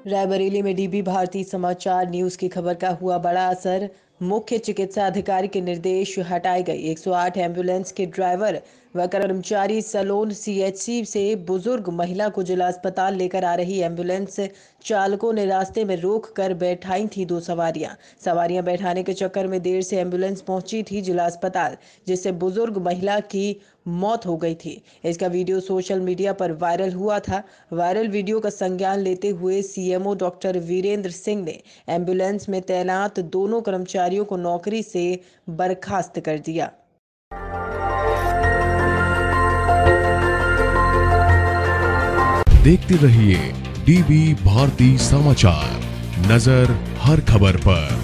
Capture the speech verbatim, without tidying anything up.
रायबरेली में डीबी भारती समाचार न्यूज की खबर का हुआ बड़ा असर। मुख्य चिकित्सा अधिकारी के निर्देश हटाए गए। एक सौ आठ एम्बुलेंस के ड्राइवर व कर्मचारी सलोन सीएचसी से बुजुर्ग महिला को जिला अस्पताल लेकर आ रही एम्बुलेंस चालकों ने रास्ते में रोक कर बैठाई थी दो सवारियां सवारियां बैठाने के चक्कर में देर से एम्बुलेंस पहुंची थी जिला अस्पताल, जिससे बुजुर्ग महिला की मौत हो गई थी। इसका वीडियो सोशल मीडिया पर वायरल हुआ था। वायरल वीडियो का संज्ञान लेते हुए सीएमओ डॉक्टर वीरेंद्र सिंह ने एम्बुलेंस में तैनात दोनों कर्मचारियों को नौकरी से बर्खास्त कर दिया। देखते रहिए डीबी भारती समाचार, नजर हर खबर पर।